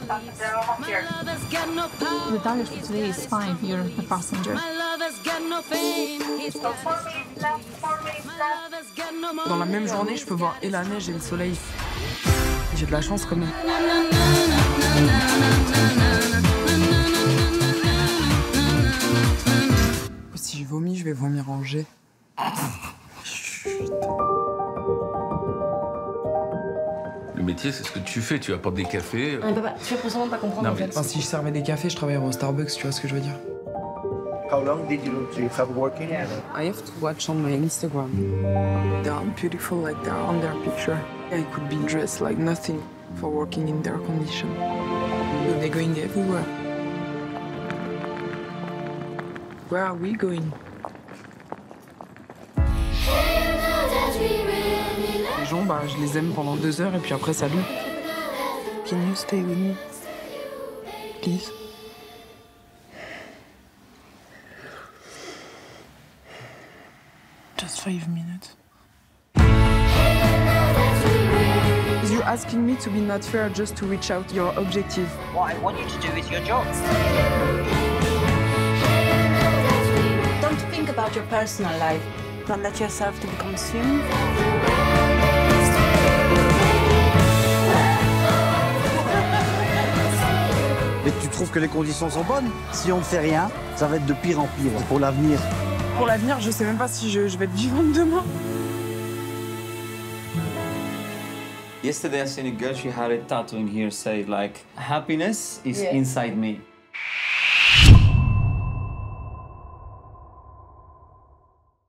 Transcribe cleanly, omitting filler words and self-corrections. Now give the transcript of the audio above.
The target for today is 5. You're a passenger. Dans la même journée, je peux voir et la neige et le soleil. J'ai de la chance quand même. Si je vomis, je vais vomir en jet. Le métier, c'est ce que tu fais. Tu apportes des cafés. Papa, tu fais pour semblant de pas comprendre en fait. Enfin, si je servais des cafés, je travaillerais au Starbucks, tu vois ce que je veux dire? How long did you have working? I have to watch on my Instagram. They are beautiful like they are on their picture. I could be dressed like nothing for working in their condition. But they're going everywhere. Where are we going? Les gens, bah, je les aime pendant 2 heures et puis après, salut. Can you stay with me? Please? Just 5 minutes. You're asking me to be not fair just to reach out your objective. What I want you to do is your job. Don't think about your personal life. Don't let yourself to be consumed. Mais tu trouves que les conditions sont bonnes? Si on ne fait rien, ça va être de pire en pire pour l'avenir. Pour l'avenir, je sais même pas si je vais être vivante demain. Yesterday I seen a girl, she had a tattoo in here say like, happiness is inside me.